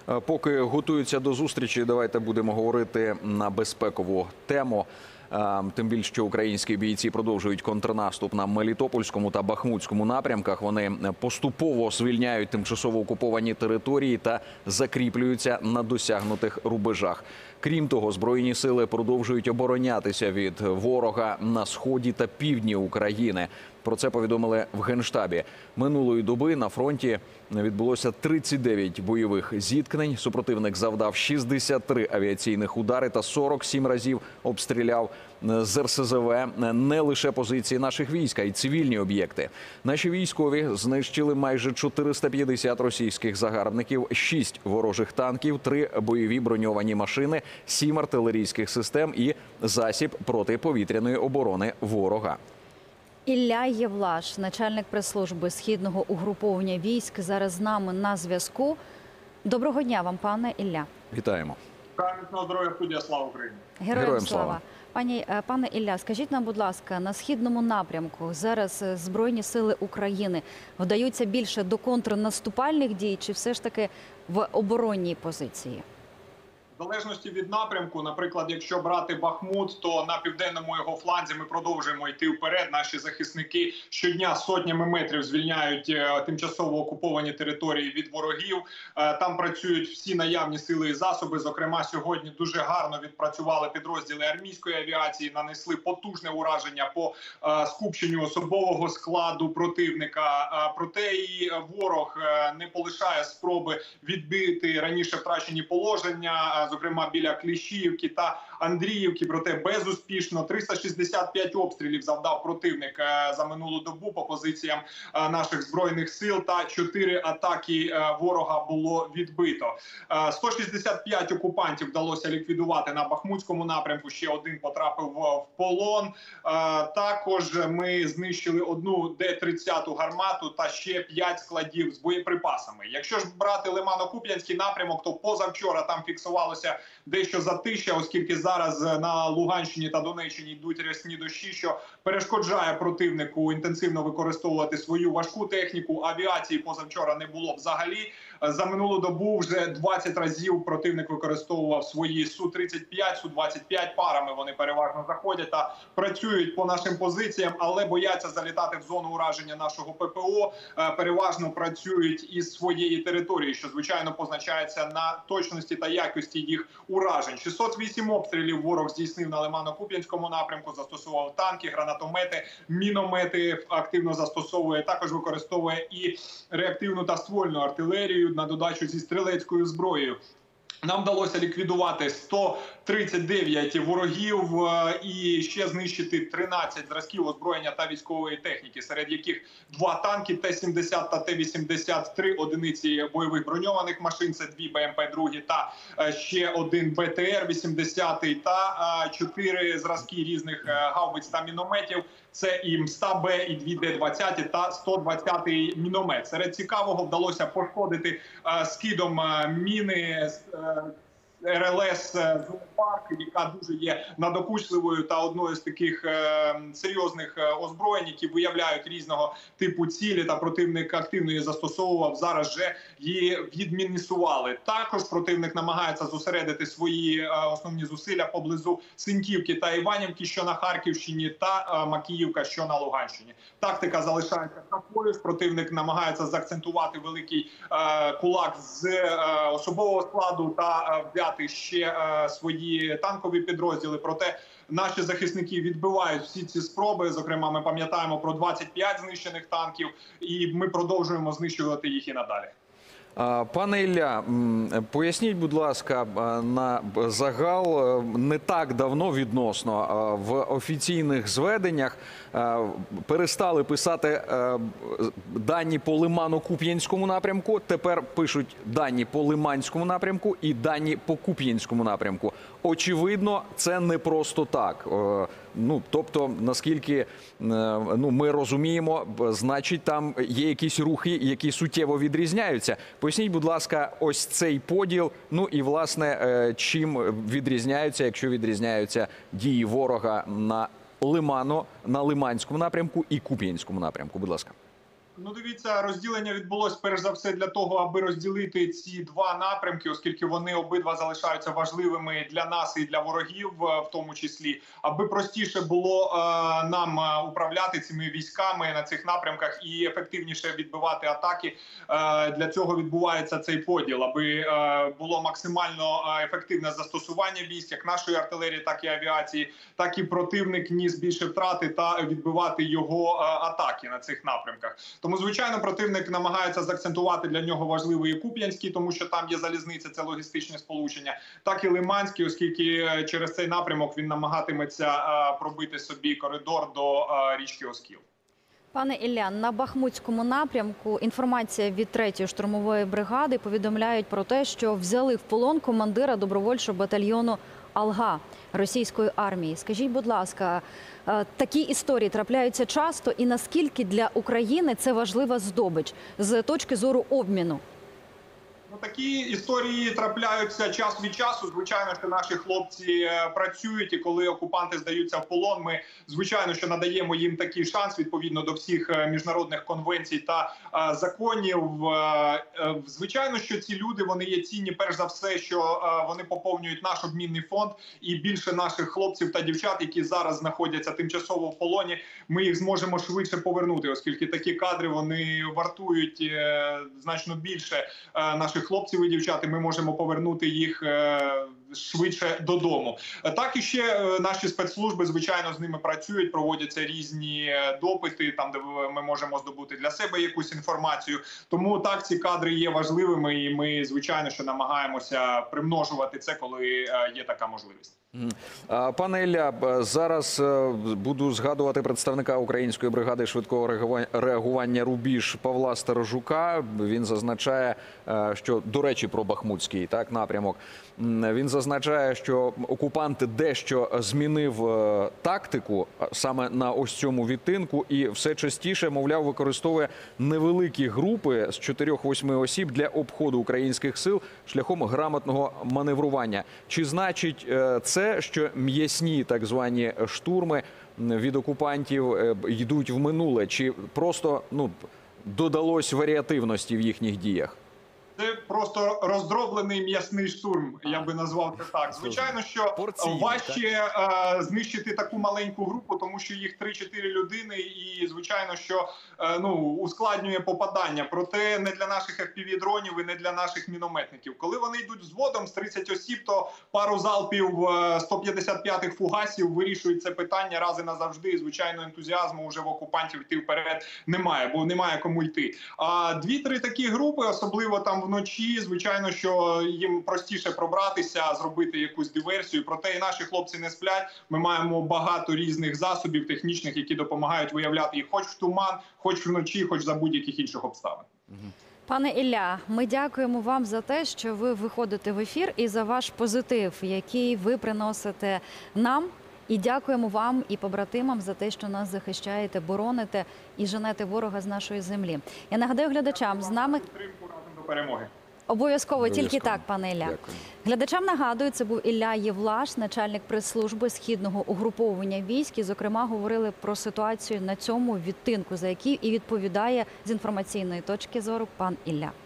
Поки готуються до зустрічі, давайте будемо говорити на безпекову тему. Тим більше, що українські бійці продовжують контрнаступ на Мелітопольському та Бахмутському напрямках. Вони поступово звільняють тимчасово окуповані території та закріплюються на досягнутих рубежах. Крім того, Збройні сили продовжують оборонятися від ворога на сході та півдні України. Про це повідомили в Генштабі. Минулої доби на фронті відбулося 39 бойових зіткнень. Супротивник завдав 63 авіаційних удари та 47 разів обстріляв з РСЗВ не лише позиції наших військ, а й цивільні об'єкти. Наші військові знищили майже 450 російських загарбників, 6 ворожих танків, 3 бойові броньовані машини, 7 артилерійських систем і засіб протиповітряної оборони ворога. Ілля Євлаш, начальник прес-служби Східного угруповання військ, зараз з нами на зв'язку. Доброго дня вам, пане Ілля. Вітаємо. Міцного здоров'я, студія, слава Україні. Героям слава. Пане Ілля, скажіть нам, будь ласка, на східному напрямку зараз Збройні сили України вдаються більше до контрнаступальних дій чи все ж таки в оборонній позиції? В залежності від напрямку, наприклад, якщо брати Бахмут, то на південному його фланзі ми продовжуємо йти вперед. Наші захисники щодня сотнями метрів звільняють тимчасово окуповані території від ворогів. Там працюють всі наявні сили і засоби. Зокрема, сьогодні дуже гарно відпрацювали підрозділи армійської авіації, нанесли потужне ураження по скупченню особового складу противника. Проте і ворог не полишає спроби відбити раніше втрачені положення, зокрема біля Кліщіївки та Андріївки, проте безуспішно. 365 обстрілів завдав противник за минулу добу по позиціям наших Збройних сил та 4 атаки ворога було відбито. 165 окупантів вдалося ліквідувати на Бахмутському напрямку, ще один потрапив в полон. Також ми знищили одну Д-30 гармату та ще 5 складів з боєприпасами. Якщо ж брати Лимано-Куп'янський напрямок, то позавчора там фіксувалося дещо затища, оскільки зараз на Луганщині та Донеччині йдуть рясні дощі, що перешкоджає противнику інтенсивно використовувати свою важку техніку. Авіації позавчора не було взагалі. За минулу добу вже 20 разів противник використовував свої Су-35, Су-25 парами. Вони переважно заходять та працюють по нашим позиціям, але бояться залітати в зону ураження нашого ППО. Переважно працюють із своєї території, що, звичайно, позначається на точності та якості їх уражень. 608 обстрілів ворог здійснив на Лимано-Куп'янському напрямку, застосовував танки, гранатомети, міномети активно застосовує, також використовує і реактивну та ствольну артилерію на додачу зі стрілецькою зброєю. Нам вдалося ліквідувати 139 ворогів і ще знищити 13 зразків озброєння та військової техніки, серед яких 2 танки Т-70 та Т-83, одиниці бойових броньованих машин, це 2 БМП-2 та ще 1 БТР-80 та 4 зразки різних гаубиць та мінометів. Це і МСТА-Б, і 2 Д-20 та 120-й міномет. Серед цікавого вдалося пошкодити скидом міни РЛС «Зоопарк», яка дуже є надокучливою та одною з таких серйозних озброєнь, які виявляють різного типу цілі, та противник активно її застосовував. Зараз же її відмінісували. Також противник намагається зосередити свої основні зусилля поблизу Синьківки та Іванівки, що на Харківщині, та Макіївка, що на Луганщині. Тактика залишається такою. Противник намагається заакцентувати великий кулак з особового складу та взяти ще свої танкові підрозділи. Проте наші захисники відбивають всі ці спроби. Зокрема, ми пам'ятаємо про 25 знищених танків, і ми продовжуємо знищувати їх і надалі. Пане Ілля, поясніть, будь ласка, на загал, не так давно відносно в офіційних зведеннях перестали писати дані по Лимано-Куп'янському напрямку, тепер пишуть дані по Лиманському напрямку і дані по Куп'янському напрямку. Очевидно, це не просто так. Тобто, наскільки ми розуміємо, значить, там є якісь рухи, які суттєво відрізняються. Поясніть, будь ласка, ось цей поділ, і, власне, чим відрізняються, якщо відрізняються дії ворога на Лиманському напрямку і Куп'янському напрямку, будь ласка. Ну, дивіться, розділення відбулось перш за все для того, аби розділити ці два напрямки, оскільки вони обидва залишаються важливими для нас і для ворогів, в тому числі, аби простіше було нам управляти цими військами на цих напрямках і ефективніше відбивати атаки. Для цього відбувається цей поділ, аби було максимально ефективне застосування військ, як нашої артилерії, так і авіації, так і противник ніс більше втрати та відбивати його атаки на цих напрямках. Тому, звичайно, противник намагається заакцентувати для нього важливий і Куп'янський, тому що там є залізниця, це логістичне сполучення, так і Лиманський, оскільки через цей напрямок він намагатиметься пробити собі коридор до річки Оскіл. Пане Ілля, на Бахмутському напрямку інформація від 3-ї штурмової бригади повідомляють про те, що взяли в полон командира добровольчого батальйону «Алга» російської армії. Скажіть, будь ласка, такі історії трапляються часто і наскільки для України це важлива здобич з точки зору обміну? Такі історії трапляються час від часу. Звичайно, що наші хлопці працюють, і коли окупанти здаються в полон, ми, звичайно, що надаємо їм такий шанс відповідно до всіх міжнародних конвенцій та законів. Звичайно, що ці люди, вони є цінні, перш за все, що вони поповнюють наш обмінний фонд, і більше наших хлопців та дівчат, які зараз знаходяться тимчасово в полоні, ми їх зможемо швидше повернути, оскільки такі кадри, вони вартують значно більше наших хлопців і дівчат, і ми можемо повернути їх швидше додому. Так і ще наші спецслужби, звичайно, з ними працюють, проводяться різні допити, там, де ми можемо здобути для себе якусь інформацію. Тому так, ці кадри є важливими, і ми, звичайно, що намагаємося примножувати це, коли є така можливість. Пане Ілля, зараз буду згадувати представника української бригади швидкого реагування «Рубіж» Павла Сторожука. Він зазначає, що, до речі, про Бахмутський напрямок, він зазначає, що окупант дещо змінив тактику саме на ось цьому відтинку і все частіше, мовляв, використовує невеликі групи з 4-8 осіб для обходу українських сил шляхом грамотного маневрування. Чи значить це, що м'ясні так звані штурми від окупантів йдуть в минуле? Чи просто додалось варіативності в їхніх діях? Це просто роздроблений м'ясний штурм, я би назвав це так. Звичайно, що важче знищити таку маленьку групу, тому що їх 3-4 людини, і, звичайно, що ускладнює попадання. Проте не для наших FPV-дронів і не для наших мінометників. Коли вони йдуть взводом з 30 осіб, то пару залпів 155-х фугасів вирішують це питання раз і назавжди. І, звичайно, ентузіазму вже в окупантів йти вперед немає, бо немає кому йти. А 2-3 такі групи, особливо там вночі, звичайно, що їм простіше пробратися, зробити якусь диверсію. Проте і наші хлопці не сплять. Ми маємо багато різних засобів технічних, які допомагають виявляти їх хоч в туман, хоч вночі, хоч за будь-яких інших обставин. Пане Ілля, ми дякуємо вам за те, що ви виходите в ефір і за ваш позитив, який ви приносите нам. І дякуємо вам і побратимам за те, що нас захищаєте, бороните і женете ворога з нашої землі. Я нагадаю глядачам, з нами... Підтримку разом до перемоги. Обов'язково, тільки так, пане Ілля. Дякую. Глядачам нагадую, це був Ілля Євлаш, начальник прес-служби Східного угруповання військ. І, зокрема, говорили про ситуацію на цьому відтинку, за який і відповідає з інформаційної точки зору пан Ілля.